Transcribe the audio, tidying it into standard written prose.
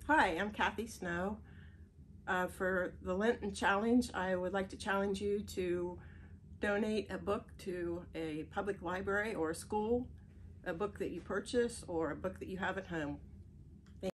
Hi, I'm Kathy Snow. For the Lenten Challenge, I would like to challenge you to donate a book to a public library or a school, a book that you purchase or a book that you have at home.